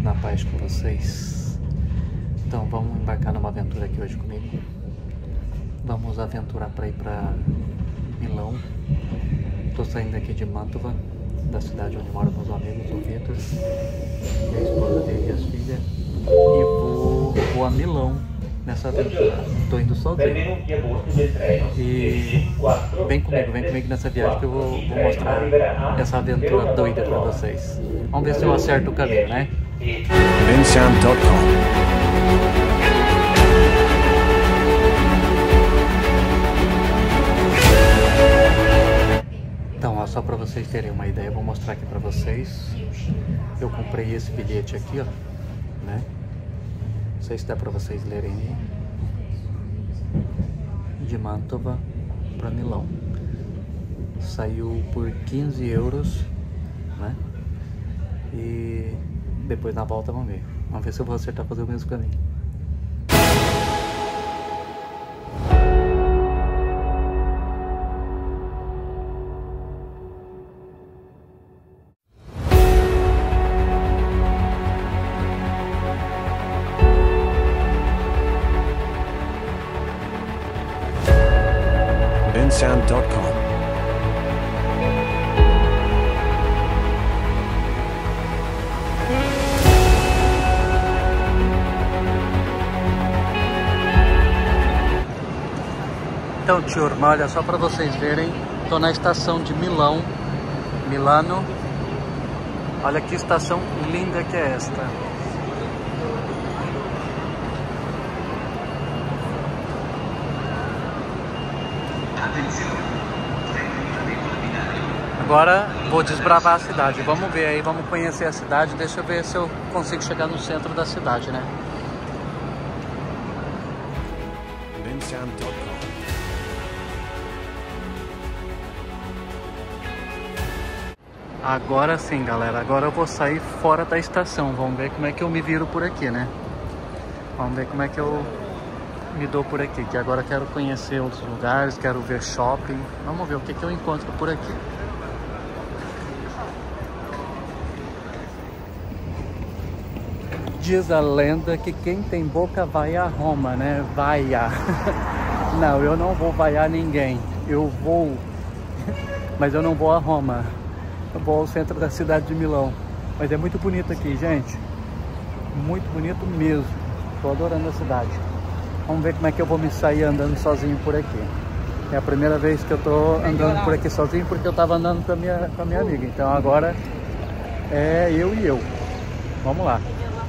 na paz com vocês. Então vamos embarcar numa aventura aqui hoje comigo. Vamos aventurar para ir para Milão. Estou saindo aqui de Mantova, da cidade onde moram meus amigos, o Vitor e a esposa dele e as filhas. E vou a Milão nessa aventura. Estou indo sozinho. E vem comigo nessa viagem que eu vou mostrar essa aventura doida para vocês. Vamos ver se eu acerto o caminho, né? Vincent.com. Então, ó, só para vocês terem uma ideia, eu vou mostrar aqui para vocês. Eu comprei esse bilhete aqui, ó, né? Não sei se dá para vocês lerem aí. De Mantova para Milão. Saiu por 15 euros, né? E depois na volta vamos ver. Vamos ver se eu vou acertar fazer o mesmo caminho. Vincent.com. Então, turma, olha só para vocês verem, tô na estação de Milano. Olha que estação linda que é esta. Agora vou desbravar a cidade. Vamos ver aí, vamos conhecer a cidade. Deixa eu ver se eu consigo chegar no centro da cidade, né? Vincent.com. Agora sim, galera. Agora eu vou sair fora da estação. Vamos ver como é que eu me viro por aqui, né? Vamos ver como é que eu me dou por aqui. Que agora eu quero conhecer outros lugares, quero ver shopping. Vamos ver o que eu encontro por aqui. Diz a lenda que quem tem boca vai a Roma, né? Vaia. Não, eu não vou vaiar ninguém. Eu vou, mas eu não vou a Roma. Eu vou ao centro da cidade de Milão. Mas é muito bonito aqui, gente. Muito bonito mesmo. Tô adorando a cidade. Vamos ver como é que eu vou me sair andando sozinho por aqui. É a primeira vez que eu tô andando por aqui sozinho, porque eu tava andando com a minha amiga. Então agora é eu e eu. Vamos lá.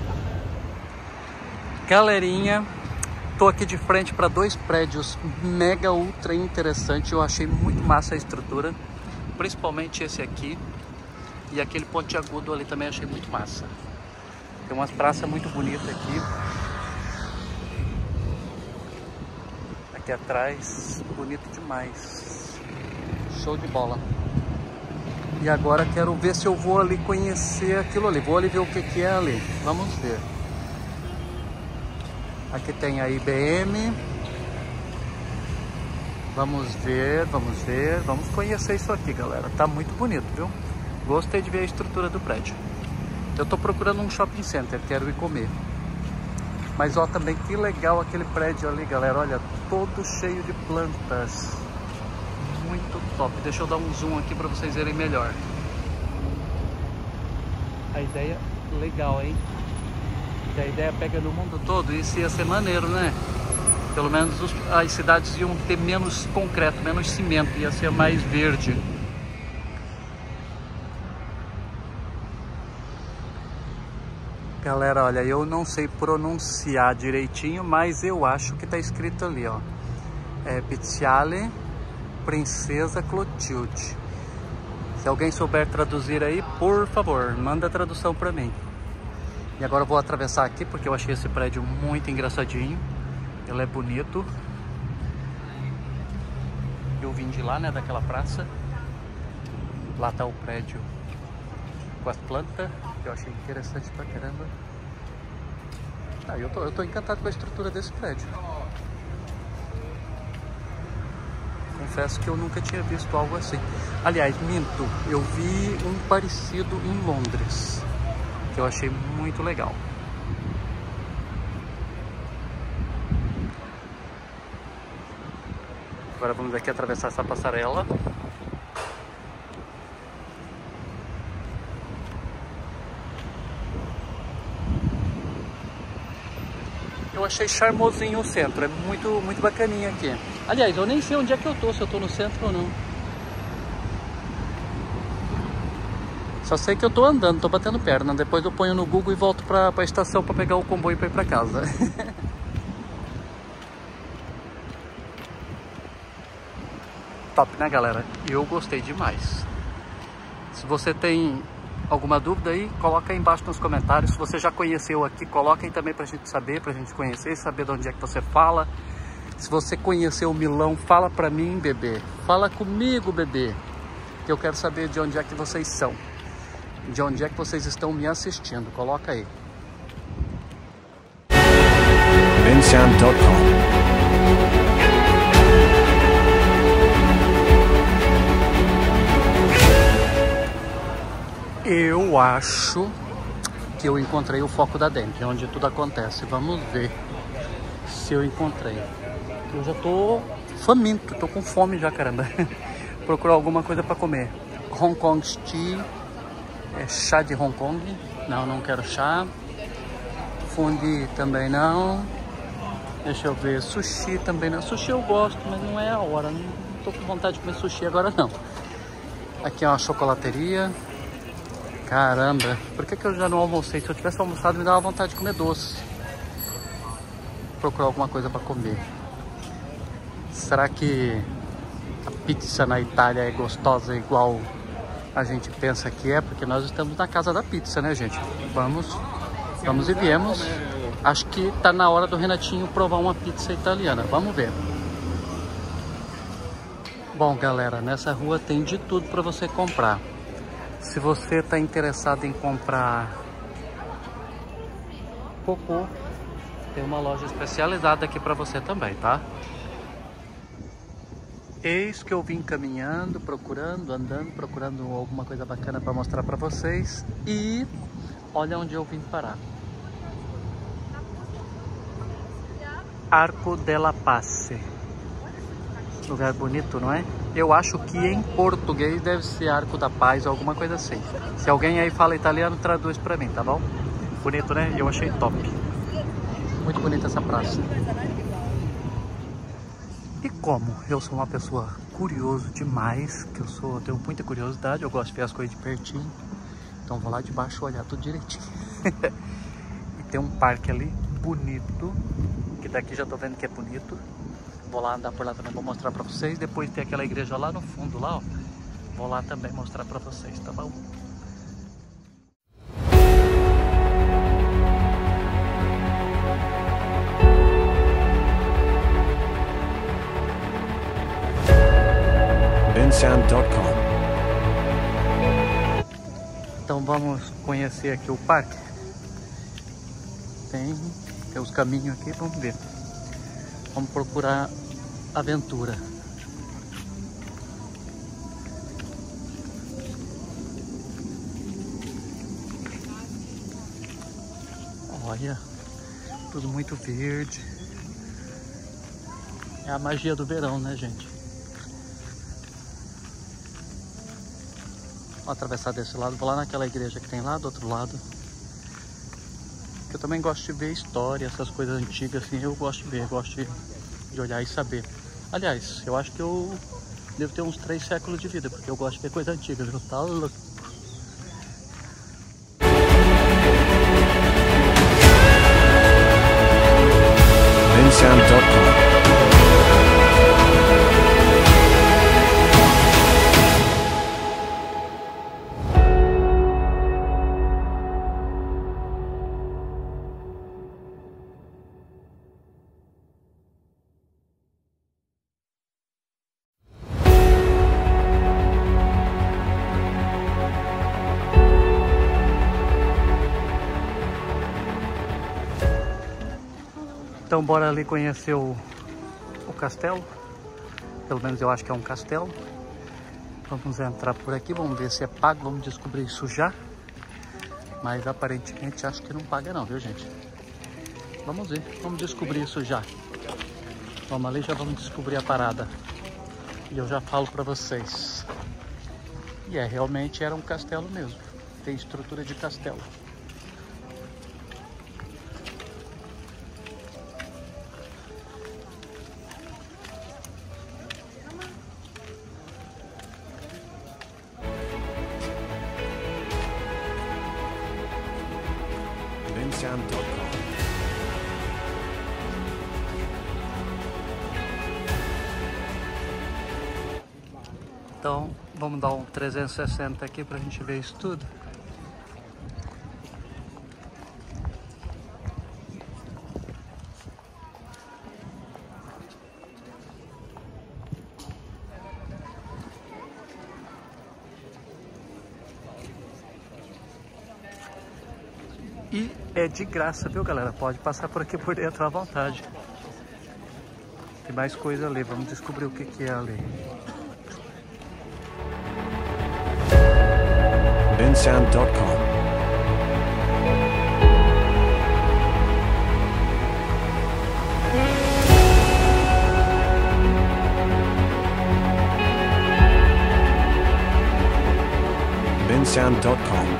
Galerinha, tô aqui de frente para dois prédios mega ultra interessantes. Eu achei muito massa a estrutura, principalmente esse aqui e aquele pontiagudo ali também achei muito massa. Tem umas praças muito bonitas aqui. Aqui atrás, bonito demais. Show de bola. E agora quero ver se eu vou ali conhecer aquilo ali. Vou ali ver o que é ali. Vamos ver. Aqui tem a IBM. Vamos ver, vamos conhecer isso aqui, galera. Tá muito bonito, viu? Gostei de ver a estrutura do prédio. Eu tô procurando um shopping center, quero ir comer. Mas ó, também que legal aquele prédio ali, galera. Olha, todo cheio de plantas. Muito top. Deixa eu dar um zoom aqui pra vocês verem melhor. A ideia legal, hein? A ideia pega no mundo todo, isso ia ser maneiro, né? Pelo menos as cidades iam ter menos concreto, menos cimento, ia ser mais verde. Galera, olha, eu não sei pronunciar direitinho, mas eu acho que tá escrito ali, ó. É Piazzale Princesa Clotilde. Se alguém souber traduzir aí, por favor, manda a tradução pra mim. E agora eu vou atravessar aqui porque eu achei esse prédio muito engraçadinho. Ele é bonito. Eu vim de lá, né, daquela praça. Lá tá o prédio com as plantas, que eu achei interessante pra caramba. Ah, eu tô encantado com a estrutura desse prédio. Confesso que eu nunca tinha visto algo assim. Aliás, minto, eu vi um parecido em Londres. que eu achei muito legal. Agora vamos aqui atravessar essa passarela. Eu achei charmosinho o centro, é muito bacaninha aqui. Aliás, eu nem sei onde é que eu tô, se eu tô no centro ou não. Só sei que eu tô andando, tô batendo perna. Depois eu ponho no Google e volto pra estação pra pegar o comboio pra ir pra casa. Top, né, galera? Eu gostei demais. Se você tem alguma dúvida aí, coloca aí embaixo nos comentários. Se você já conheceu aqui, coloca aí também pra gente saber, pra gente conhecer, saber de onde é que você fala. Se você conheceu o Milão, fala pra mim, bebê. Fala comigo, bebê. Que eu quero saber de onde é que vocês são. De onde é que vocês estão me assistindo. Coloca aí. Bensound.com. Eu acho que eu encontrei o foco da Demp, onde tudo acontece. Vamos ver se eu encontrei. Eu já tô faminto, tô com fome já, caramba. Procurar alguma coisa para comer. Hong Kong Tea, chá de Hong Kong. Não, não quero chá. Fundi também não. Deixa eu ver, sushi também não. Sushi eu gosto, mas não é a hora. Não tô com vontade de comer sushi agora não. Aqui é uma chocolateria. Caramba, por que eu já não almocei? Se eu tivesse almoçado, me dava vontade de comer doce. Procurar alguma coisa para comer. Será que a pizza na Itália é gostosa igual a gente pensa que é? Porque nós estamos na casa da pizza, né, gente? Vamos e viemos. Acho que tá na hora do Renatinho provar uma pizza italiana. Vamos ver. Bom, galera, nessa rua tem de tudo para você comprar. Se você está interessado em comprar cocô, tem uma loja especializada aqui para você também, tá? Eis que eu vim caminhando, andando, procurando alguma coisa bacana para mostrar para vocês. E olha onde eu vim parar. Arco della Pace. Lugar bonito, não é? Eu acho que em português deve ser Arco da Paz ou alguma coisa assim. Se alguém aí fala italiano, traduz pra mim, tá bom? Bonito, né? Eu achei top. Muito bonita essa praça. E como eu sou uma pessoa curioso demais, eu tenho muita curiosidade, eu gosto de ver as coisas de pertinho. Então vou lá de baixo olhar tudo direitinho. E tem um parque ali bonito, que daqui já tô vendo que é bonito. Vou lá andar por lá também, vou mostrar pra vocês. Depois tem aquela igreja lá no fundo, lá, ó. Vou lá também mostrar pra vocês, tá bom? Bensound.com. Então vamos conhecer aqui o parque. Tem os caminhos aqui, vamos ver. Vamos procurar aventura. Olha, tudo muito verde. É a magia do verão, né, gente? Vou atravessar desse lado, vou lá naquela igreja que tem lá do outro lado. Eu também gosto de ver história, essas coisas antigas assim, eu gosto de ver, gosto de olhar e saber. Aliás, eu acho que eu devo ter uns 3 séculos de vida, porque eu gosto de ver coisas antigas, viu? Tá louco. Bensound.com. Então bora ali conhecer o castelo. Pelo menos eu acho que é um castelo. Vamos entrar por aqui, vamos ver se é pago, vamos descobrir isso já. Mas aparentemente acho que não paga não, viu, gente? Vamos ver, vamos descobrir isso já. Vamos ali, já vamos descobrir a parada. E eu já falo pra vocês. E realmente era um castelo mesmo. Tem estrutura de castelo. Então, vamos dar um 360 aqui pra gente ver isso tudo. E é de graça, viu, galera? Pode passar por aqui por dentro à vontade. Tem mais coisa ali, vamos descobrir o que que é ali. bensound.com. bensound.com.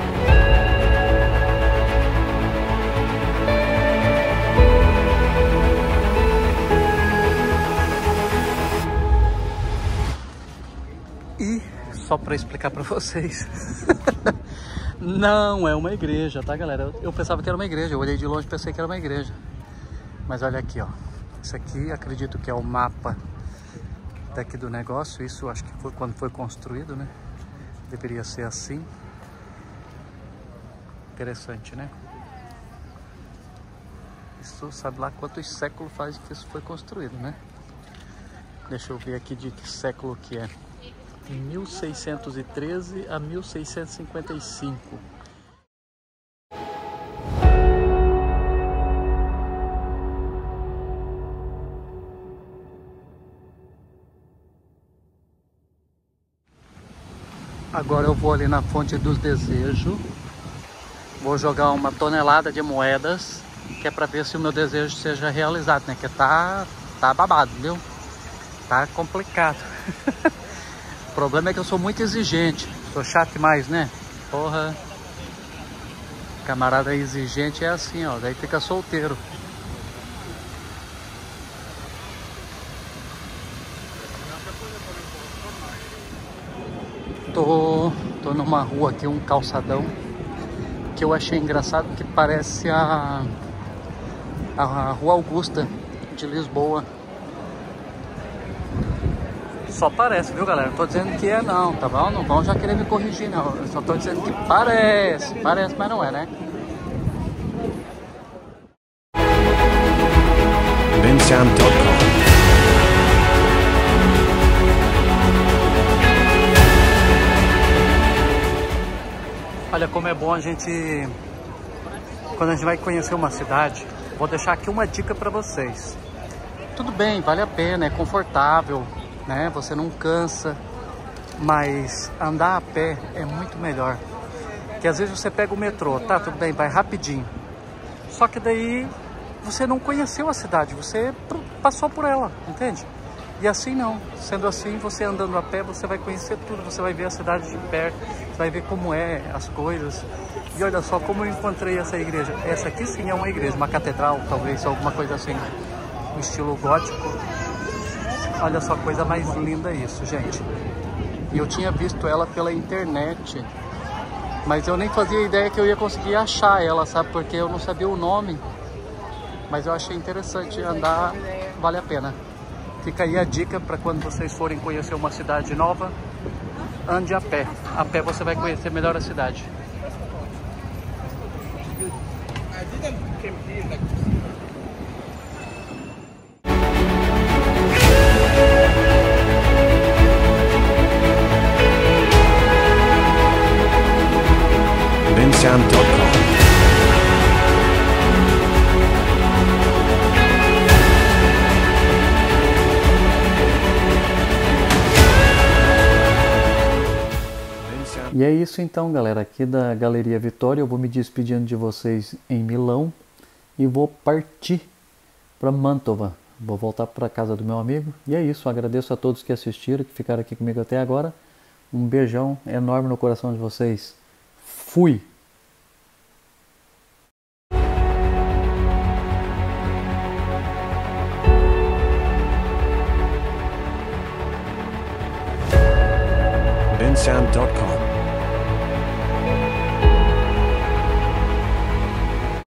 E só para explicar para vocês, não é uma igreja, tá, galera? Eu pensava que era uma igreja, eu olhei de longe e pensei que era uma igreja. Mas olha aqui, ó. Isso aqui acredito que é o mapa daqui do negócio. Isso acho que foi quando foi construído, né? Deveria ser assim. Interessante, né? Isso sabe lá quantos séculos faz que isso foi construído, né? Deixa eu ver aqui de que século que é. 1613 a 1655. Agora eu vou ali na Fonte dos Desejos. Vou jogar uma tonelada de moedas, que é para ver se o meu desejo seja realizado, né? Que tá babado, viu? Tá complicado. O problema é que eu sou muito exigente. Sou chato demais, né? Porra. Camarada exigente é assim, ó. Daí fica solteiro. Tô numa rua aqui, um calçadão, que eu achei engraçado, que parece a Rua Augusta de Lisboa. Só parece, viu, galera? Não tô dizendo que é não, tá bom? Não vão já querer me corrigir, não. Eu só tô dizendo que parece, mas não é, né? bensound.com. Olha como é bom a gente, quando a gente vai conhecer uma cidade, vou deixar aqui uma dica para vocês. Tudo bem, vale a pena, é confortável, né? Você não cansa, mas andar a pé é muito melhor. Porque às vezes você pega o metrô, tá, tudo bem, vai rapidinho. Só que daí você não conheceu a cidade, você passou por ela, entende? E assim não, sendo assim, você andando a pé, você vai conhecer tudo, você vai ver a cidade de perto, você vai ver como é as coisas. E olha só como eu encontrei essa igreja. Essa aqui sim é uma igreja, uma catedral, talvez, alguma coisa assim, no estilo gótico. Olha só, coisa mais linda isso, gente. E eu tinha visto ela pela internet, mas eu nem fazia ideia que eu ia conseguir achar ela, sabe? Porque eu não sabia o nome. Mas eu achei interessante andar, vale a pena. Fica aí a dica para quando vocês forem conhecer uma cidade nova, ande a pé. A pé você vai conhecer melhor a cidade. bensound.com. E é isso então, galera, aqui da Galeria Vitória. Eu vou me despedindo de vocês em Milão e vou partir para Mantova. Vou voltar para casa do meu amigo. E é isso, agradeço a todos que assistiram, que ficaram aqui comigo até agora. Um beijão enorme no coração de vocês. Fui! bensound.com